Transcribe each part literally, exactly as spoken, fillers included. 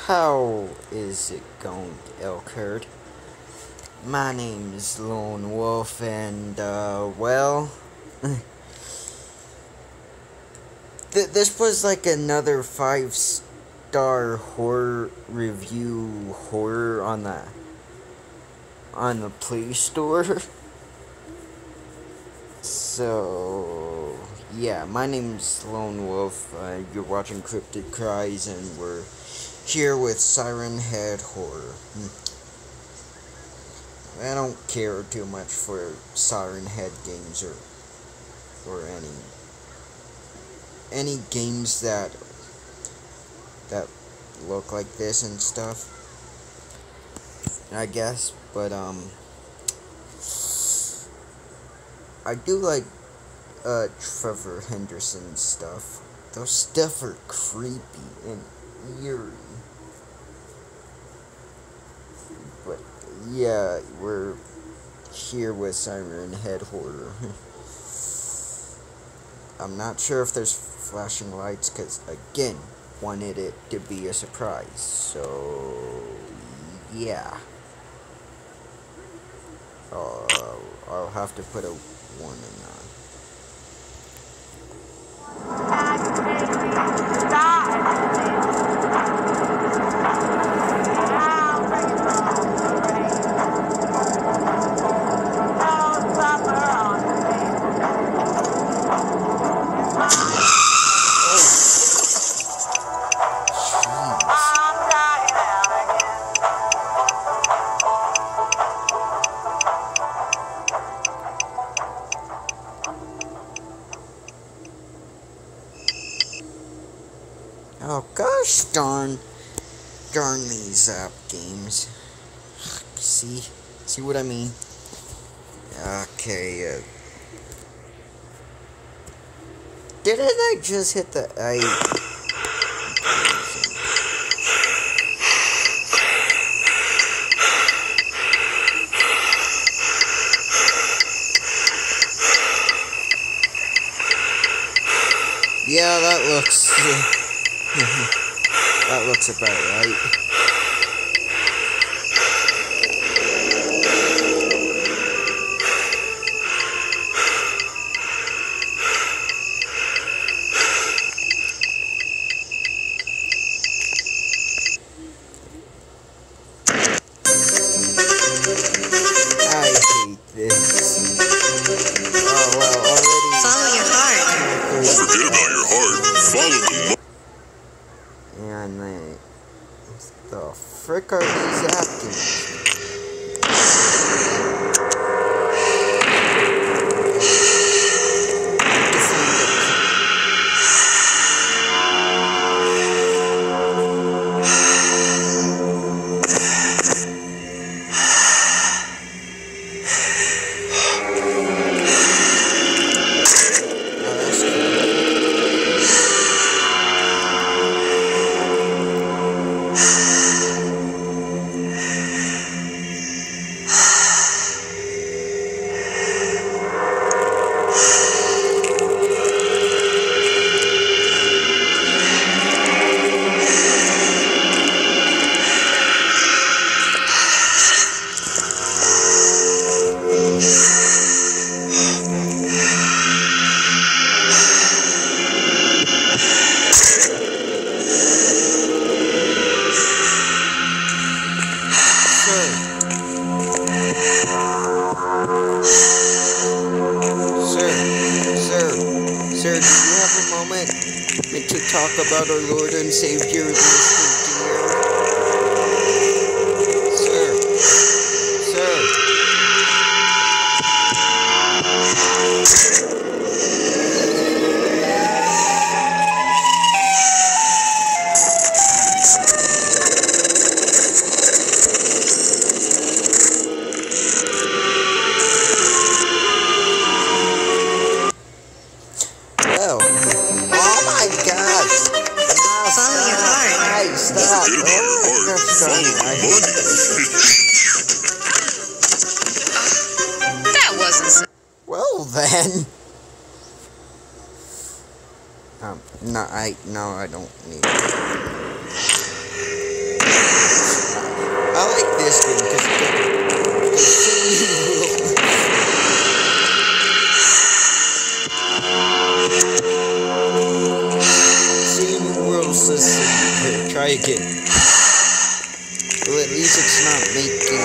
How is it going, elk herd? My name is Lone Wolf, and, uh, well... th this was like another five-star horror review horror on the... on the Play Store. So... yeah, my name's Lone Wolf, uh, you're watching Cryptid Cries, and we're here with Siren Head Horror. I don't care too much for Siren Head games or or any any games that that look like this and stuff, I guess, but um I do like uh Trevor Henderson stuff. Those stuff are creepy and eerie. But yeah, we're here with Siren Head Horror. I'm not sure if there's flashing lights, because again, wanted it to be a surprise. So yeah, uh, I'll have to put a warning on. Oh gosh darn, darn these app games. See, see what I mean? Okay, uh, didn't I just hit the, I, yeah, that looks, that looks about right. I hate this. Oh well, already. Follow your heart. Forget about your heart. Follow the. And they, the frick are these actors? Sir, do you have a moment to talk about our Lord and Savior, Mister Deer? Sir, sir. Well, oh my gosh! Now Follow your heart. Hey, stop! Forget about your Oh, heart. gosh, Follow darn it, I hate the money. That wasn't so. Well then. Um, no, I, no, I don't need it. this game because see new world system. Here, try again. Well, at least it's not making.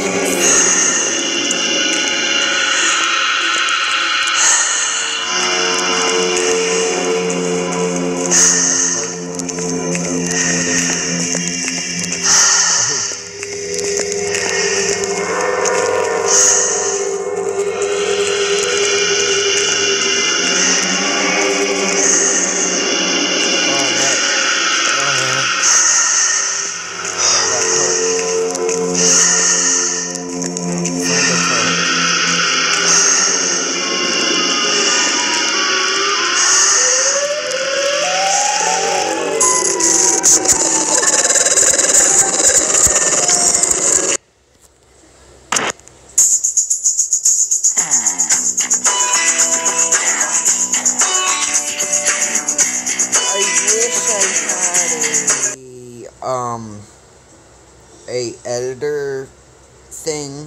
um a editor thing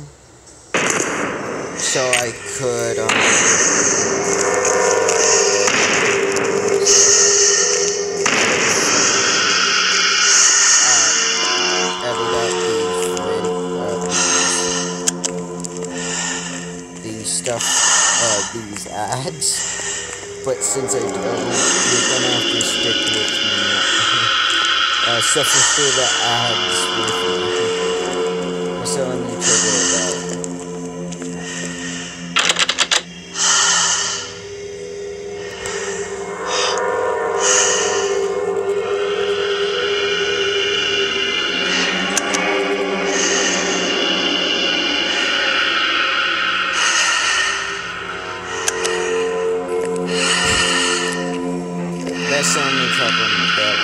so I could um uh, edit out these, uh, these stuff, uh, these ads, but since I don't, you're gonna have to stick with me. Uh, suffer through the ads with me. So let me figure it out. That's the only problem with that.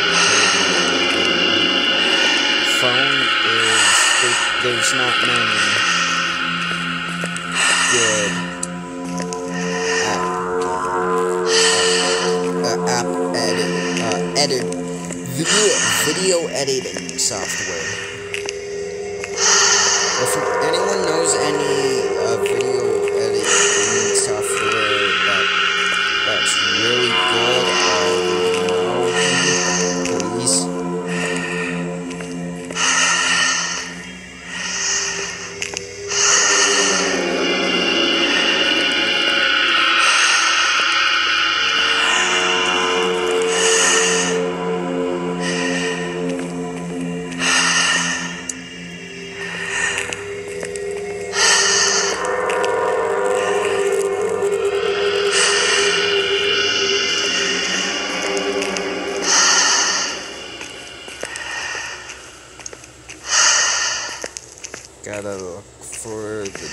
Phone is there, there's not many good app, uh, app edit uh, edit video video editing software. If anyone knows any uh, video editing software that that's really good, uh, please. Gotta look for the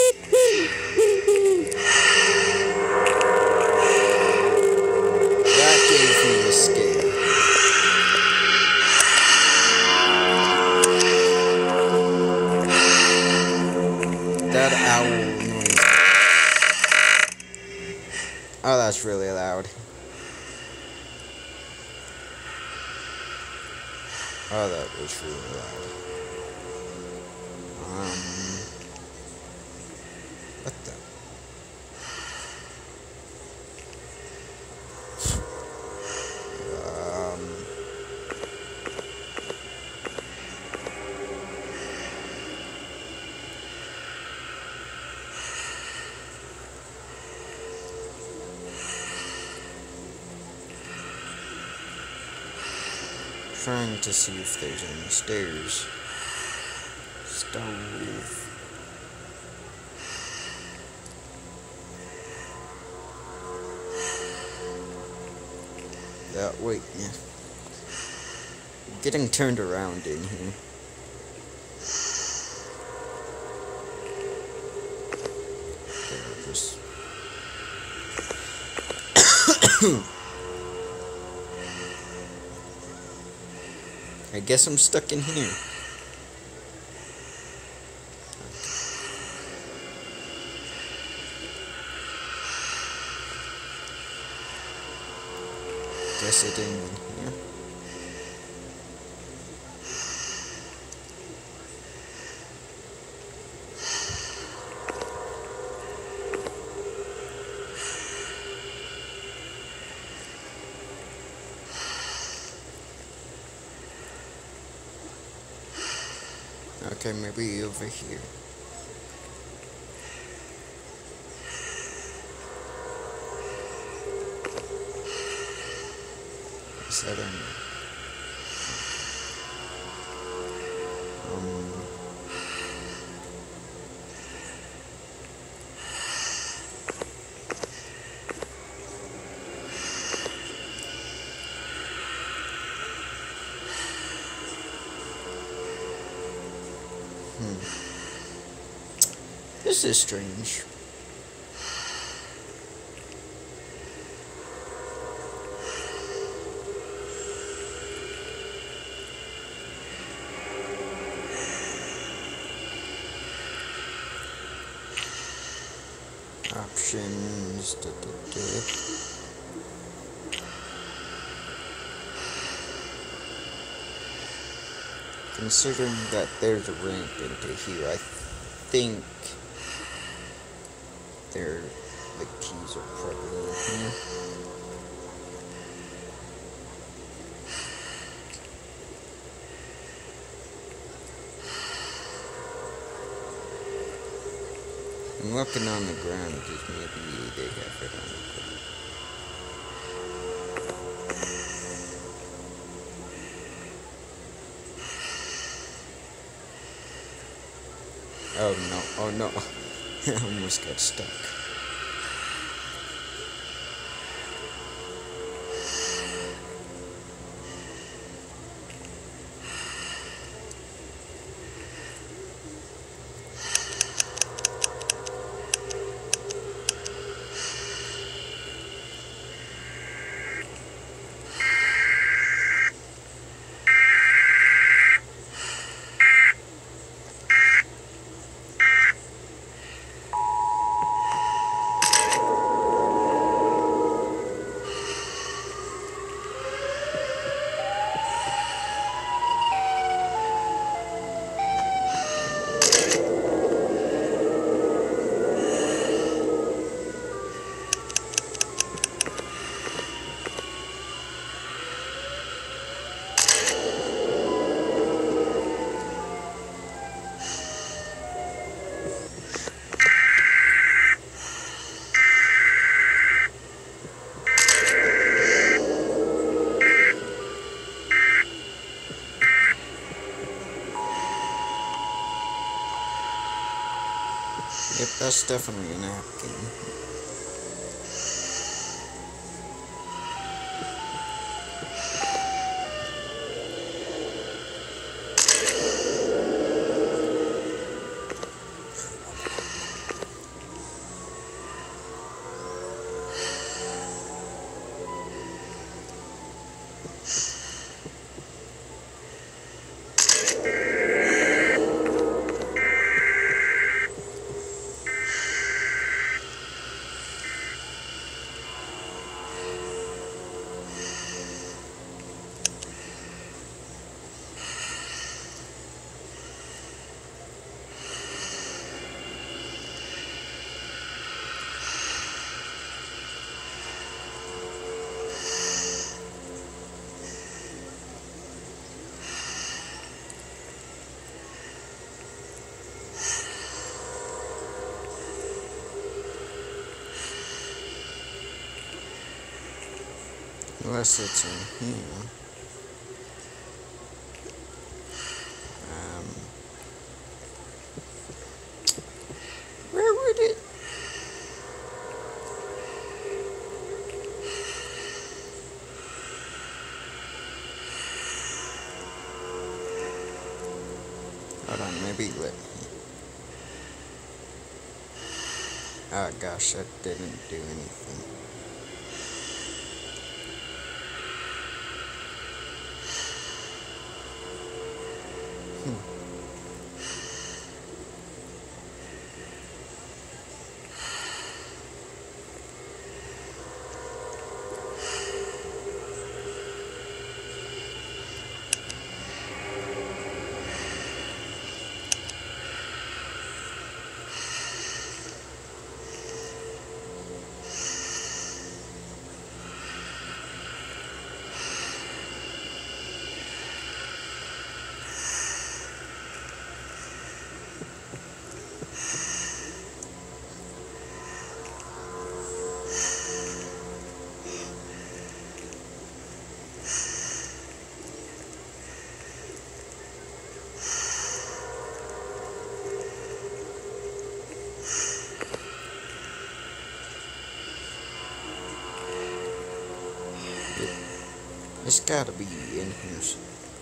that gave me a scare. That owl noise. Oh, that's really loud. Oh, that was really loud. Um, what the? Um, trying to see if there's any stairs. Stove. That wait, yeah. Getting turned around in here. There, just. I guess I'm stuck in here. Guess it ain't in here. Okay, maybe over here. Is that in? Um. Hmm. This is strange. Options. Da, da, da. Considering that there's a ramp into here, I think there the keys are probably in here. I'm looking on the ground because maybe they have it on the ground. Oh no, oh no. I almost got stuck. Yep, that's definitely a napkin. Unless it's in here. Um, where would it? Hold on, maybe let me. Oh gosh, that didn't do anything. It's gotta be in here somewhere.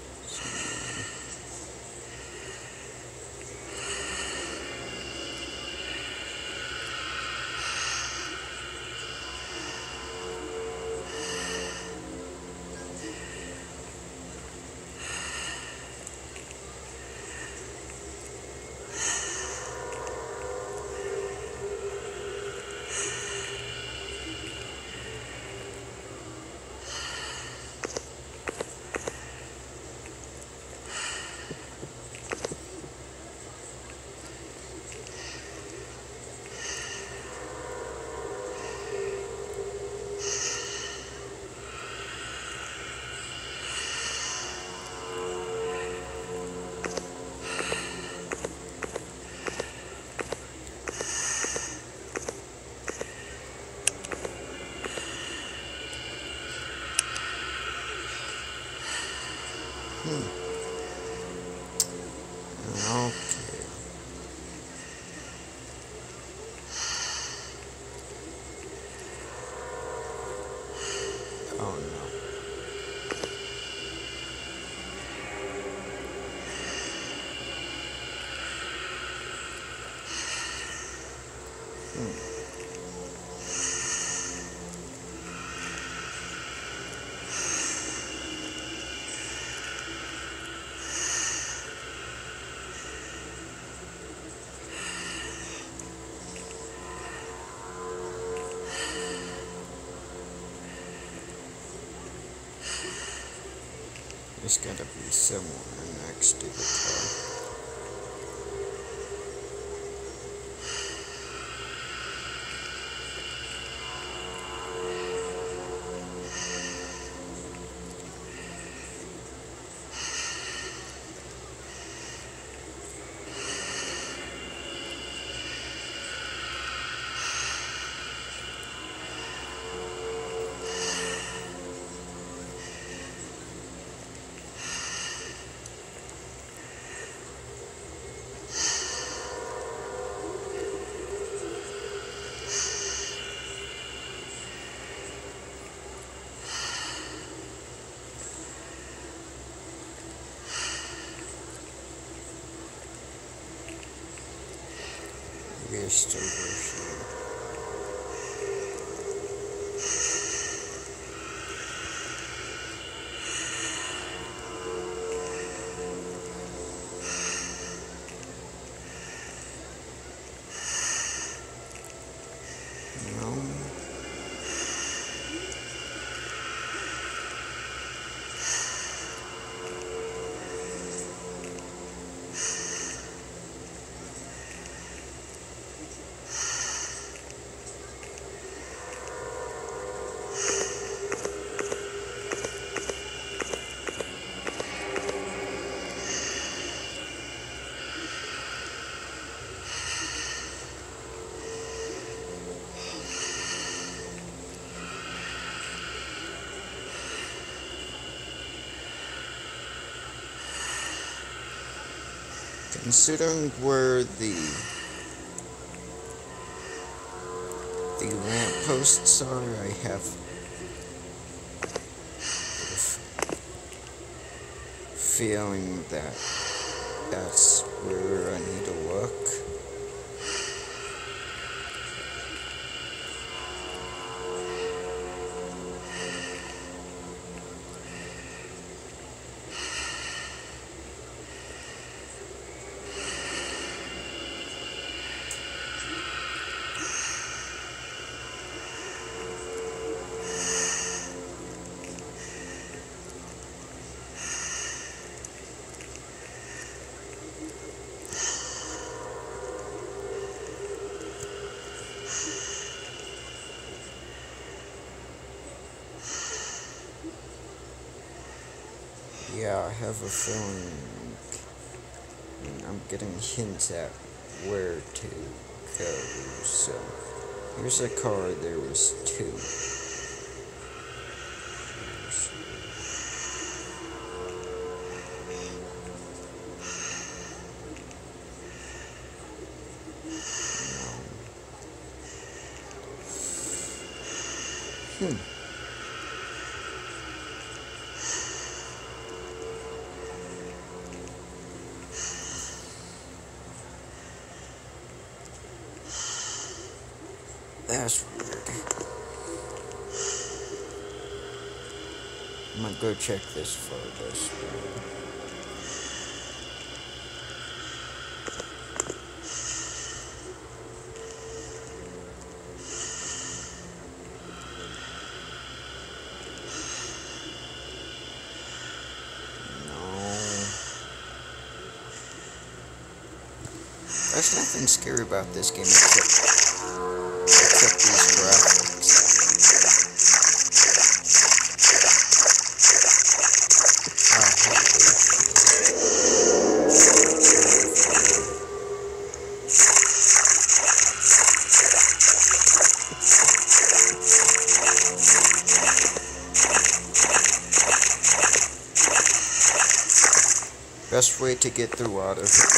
Okay. Oh no. Hmm. There's gotta be somewhere next to the car. We're still working. No. Considering where the the lampposts are, I have a feeling that that's where I need to look. Yeah, I have a feeling I'm getting hints at where to go. So, here's a car, there was two. Hmm. That's weird. I'm gonna go check this photo screen. There's nothing scary about this game except, except these graphics. I hate it. Best way to get through out of it.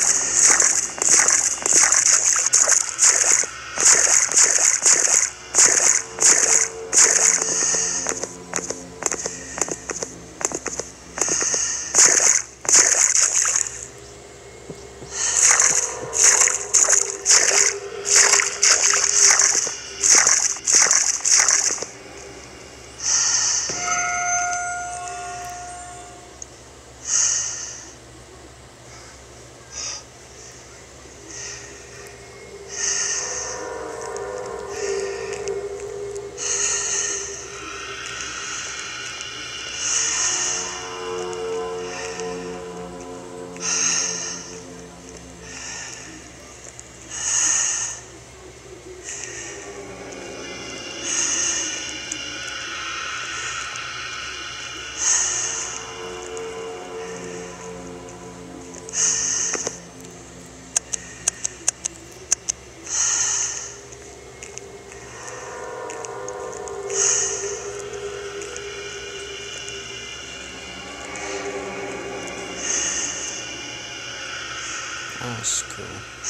That's cool.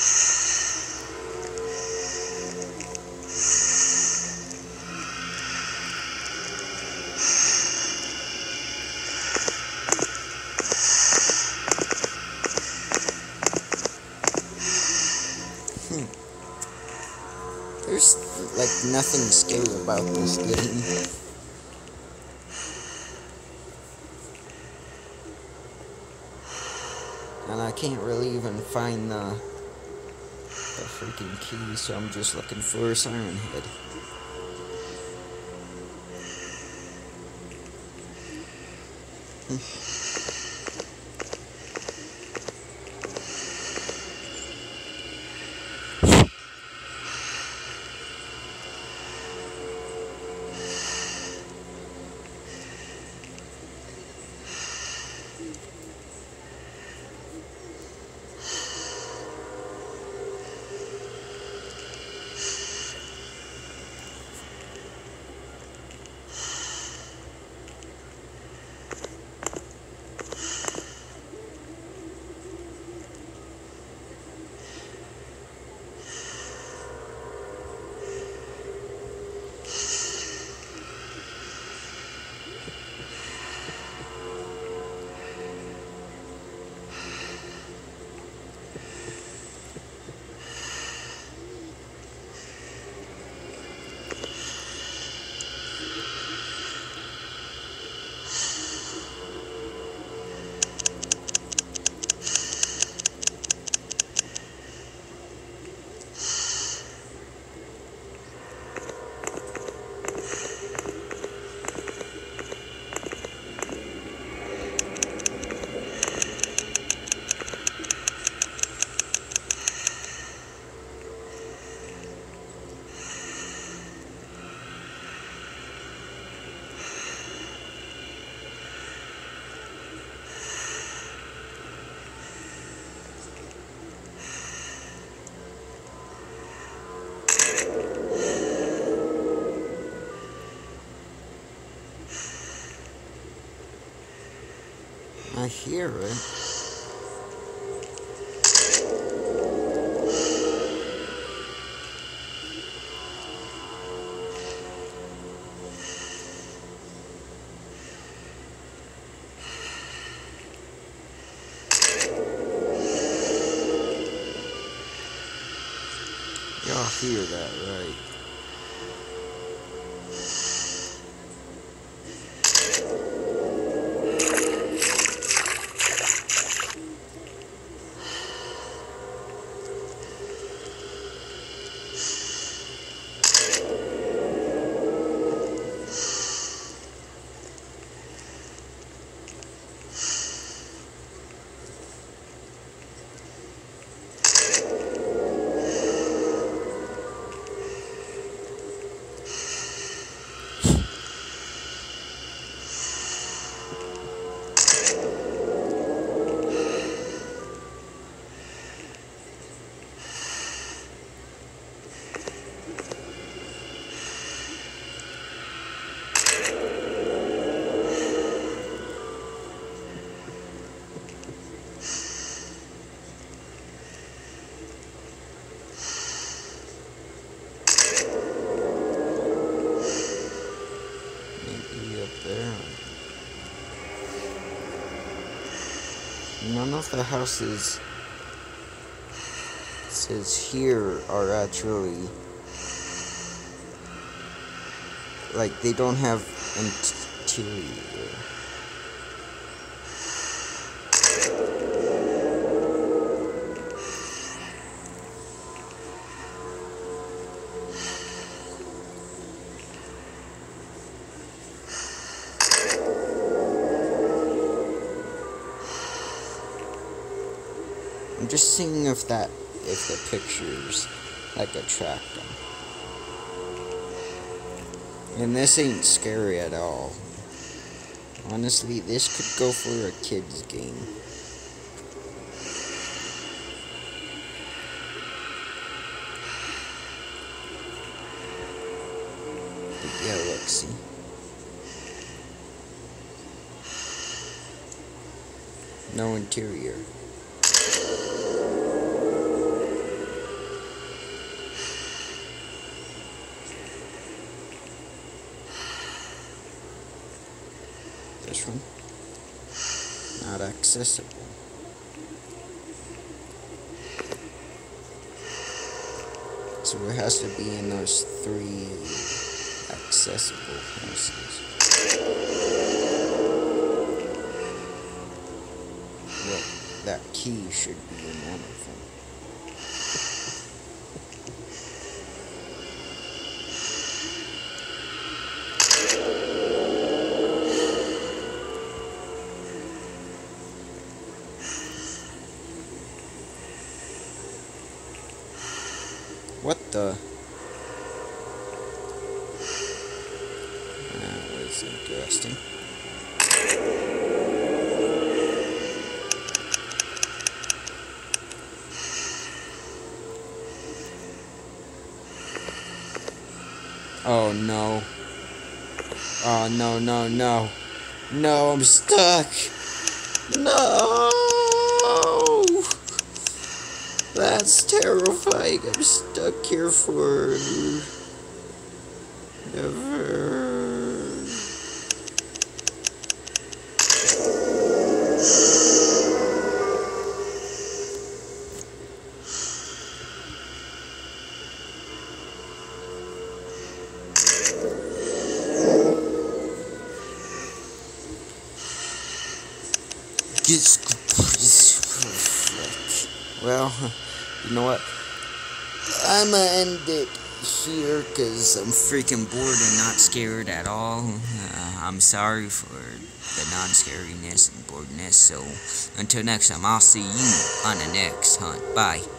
Hmm. There's like nothing scary about this game. And I can't really even find the, the freaking key, so I'm just looking for a siren head. Hmm. I hear it. Y'all hear that, right? none of the houses it says here are actually like they don't have interior. I'm just seeing if that, if the pictures, like, attract them. And this ain't scary at all. Honestly, this could go for a kid's game. But yeah, let's see. No interior. This one, not accessible. So it has to be in those three accessible houses. Well, that key should be in one of them. What the? That was interesting. Oh no. Oh no, no, no. No, I'm stuck. No! That's terrifying. I'm stuck here for ever. Well, you know what? I'ma end it here because I'm freaking bored and not scared at all. Uh, I'm sorry for the non-scariness and boredness. So until next time, I'll see you on the next hunt. Bye.